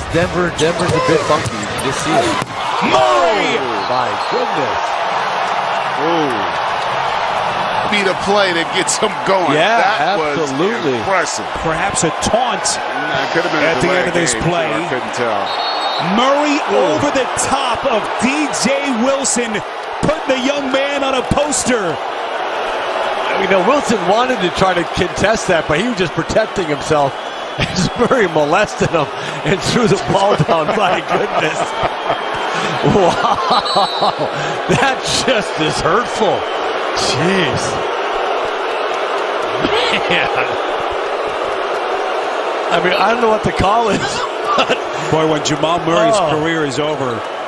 Denver's a bit funky. You can just see it. Murray! Oh, my goodness. Oh. Be the play that gets him going. Yeah, that absolutely. was impressive. Perhaps a taunt Could have been at the end of this game, play. I couldn't tell. Murray over the top of DJ Wilson, putting the young man on a poster. You know, Wilson wanted to try to contest that, but he was just protecting himself as Murray molested him and threw the ball down. My goodness. Wow. That just is hurtful. Jeez. Man. I mean, I don't know what the call is. Boy, when Jamal Murray's career is over,